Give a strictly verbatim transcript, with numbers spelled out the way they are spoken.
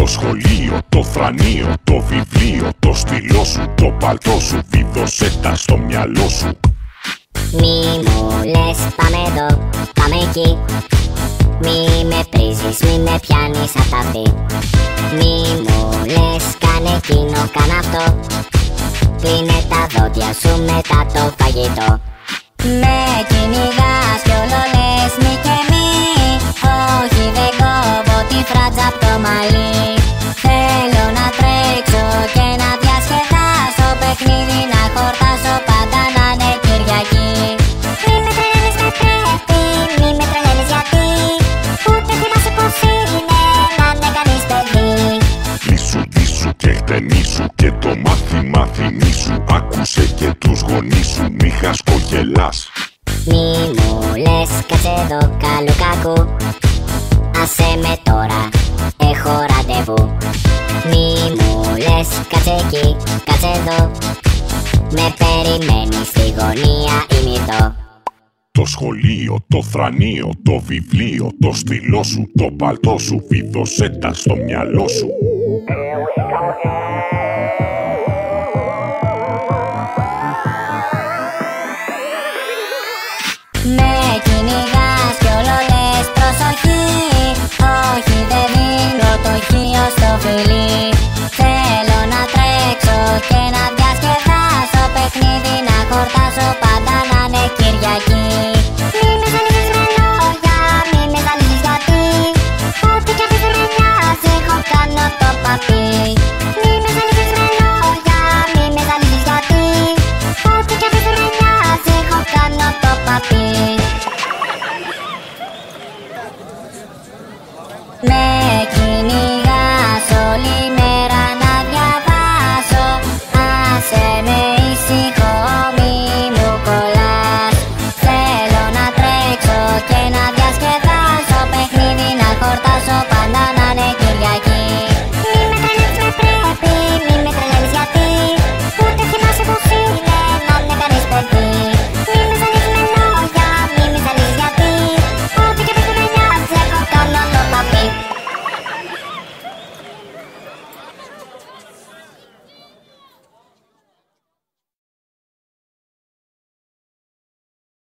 σχολείο, το θρανείο, το βιβλίο, το στυλό σου, το παλτό σου, βίδωσέ τα στο μυαλό σου. Μη μου λες πάμε εδώ, πάμε εκεί. Μη με πρίζεις, μη με πιάνεις απ' ταυτή. Μη μου λες κάνε εκείνο, κάνε αυτό. Κλείνε τα δόντια σου μετά το φαγητό. Με κυνηγάς κι όλο λες μη και μη. Όχι δεν κόβω τη φράτσα απ' το μαλλί. Θέλω να τρέξω και να διασκεδάσω. Παιχνίδι να χορτάσω, πάντα να είναι Κυριακή. Μη με τρελαίνεις με πρέπει, μη με τρελαίνεις γιατί. Ούτε θυμάσαι πως είναι να είναι κανείς παιδί. Λύσου, δίσου και χτενίσου και το μάθη μάθημί σου. Άκουσε και τους γονείς σου, μη χασκογελάς. Μη μου λες κάτσε εδώ καλού κακού. Άσε με τώρα, έχω ραντεβού. Μη μου λες κάτσε εκεί, κάτσε εδώ. Με περιμένει στη γωνία η μυρτώ. Το σχολείο, το θρανείο, το βιβλίο, το στυλό σου, το παλτό σου, βίδωσέ τα στο μυαλό σου. Here we come again.